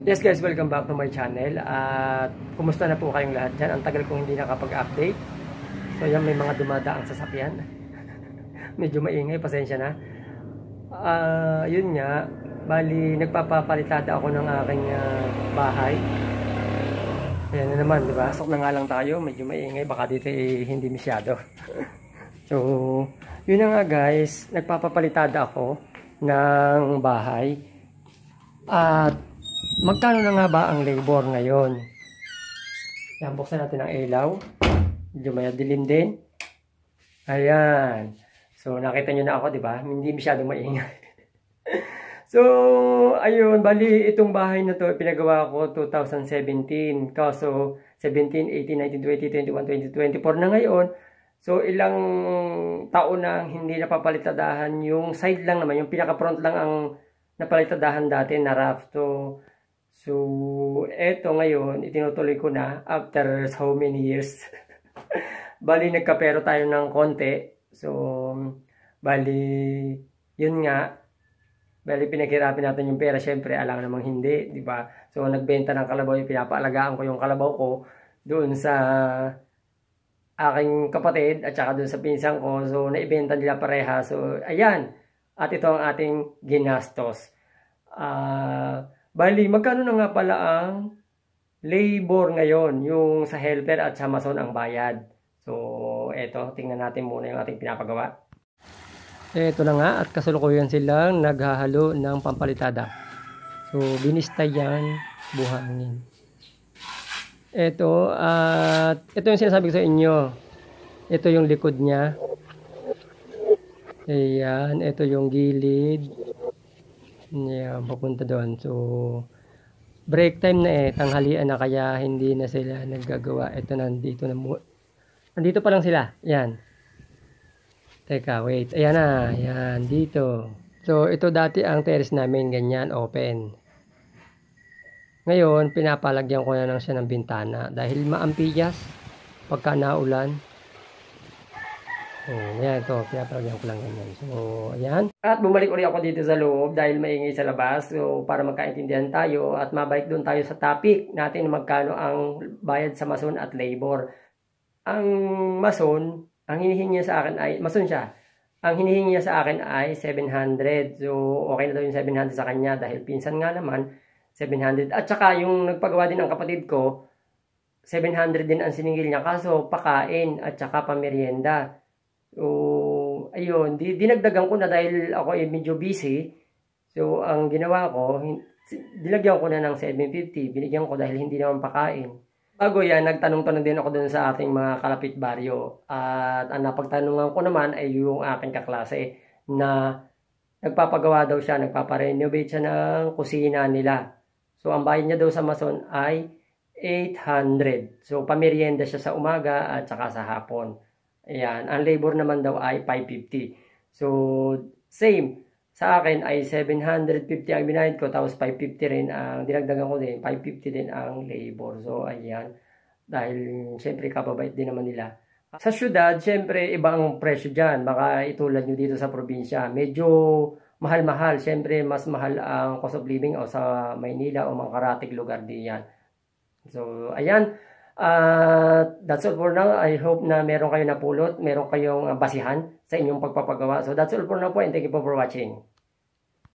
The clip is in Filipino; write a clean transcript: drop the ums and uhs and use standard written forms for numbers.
Yes guys, welcome back to my channel. At kumusta na po kayong lahat dyan? Ang tagal kong hindi nakapag-update. So yan, may mga dumadaang sasakyan. Medyo maingay, pasensya na. Yun nga, bali nagpapapalitada ako ng aking bahay. Ayan na naman, diba? Pasok na nga lang tayo, medyo maingay, baka dito hindi masyado. So, yun na nga guys, nagpapapalitada ako ng bahay. At magkano na nga ba ang labor ngayon? Yan, buksan natin ang ilaw. Medyo may dilim din. Ayan. So, nakita nyo na ako, di ba? Hindi masyadong maingay. So, ayun. Bali, itong bahay na to, pinagawa ko 2017. Kaso, 17, 18, 19, 20, 21, 20, 24 na ngayon. So, ilang taon na hindi napapalitadahan. Yung side lang naman, yung pinaka-front lang ang napalitadahan dati na rafto. So, eto ngayon, itinutuloy ko na after so many years. Bali, nagkapero tayo ng konti. So, bali, yun nga. Bali, pinaghirapan natin yung pera. Siyempre, alam namang hindi, di ba? So, nagbenta ng kalabaw. Pinapaalagaan ko yung kalabaw ko doon sa aking kapatid at saka doon sa pinsang ko. So, naibenta nila pareha. So, ayan. At ito ang ating ginastos. Bali, magkano na nga pala ang labor ngayon, yung sa helper at sa mason ang bayad. So, eto, tingnan natin muna yung ating pinapagawa. Eto na nga, at kasulukuyan silang naghahalo ng pampalitada. So, binista yan, buhangin. Eto, at ito yung sinasabi ko sa inyo. Ito yung likod niya. Ayan, ito yung gilid. Ayan, papunta doon. So, break time na tanghalian na kaya hindi na sila naggagawa. Ito nandito na mo. Nandito pa lang sila. Ayan. Teka, wait. Ayan na. Ayan, dito. So, ito dati ang terrace namin, ganyan, open. Ngayon, pinapalagyan ko na lang siya ng bintana dahil maampiyas pagka naulan. Ayan, ito, pinapalagyan ko lang ganyan. So, ayan. At bumalik ulit ako dito sa loob dahil maingay sa labas. So, para magkaintindihan tayo at mabalik doon tayo sa topic natin magkano ang bayad sa mason at labor. Ang mason, ang hinihingi niya sa akin ay, mason siya. Ang hinihingi niya sa akin ay 700. So, okay na daw yung 700 sa kanya dahil pinsan nga naman, 700. At saka yung nagpagawa din ang kapatid ko, 700 din ang siningil niya. Kaso, pakain at saka pamerienda. So, ayun, dinagdagan ko na dahil ako ay medyo busy. So, ang ginawa ko, dilagyan ko na ng 750. Binigyan ko dahil hindi naman pakain. Bago yan, nagtanong-tanong din ako dun sa ating mga kalapit baryo. At ang napagtanungan ko naman ay yung aking kaklase na nagpapagawa daw siya, nagpaparenovate siya ng kusina nila. So, ang bayad niya daw sa mason ay 800. So, pamerienda siya sa umaga at saka sa hapon. Ayan, ang labor naman daw ay 550. So, same. Sa akin ay 750 ang binayad ko, tapos 550 rin ang dinagdagan ko din. 550 din ang labor. So, ayan. Dahil, syempre, kababait din naman nila. Sa syudad, syempre, ibang presyo dyan. Baka itulad nyo dito sa probinsya. Medyo mahal-mahal. Syempre, mas mahal ang cost of living o sa Maynila o mga karatig lugar din yan. So, ayan. That's all for now. I hope na meron kayo napulot, meron kayong basihan sa inyong pagpapagawa. So that's all for now po, and thank you po for watching.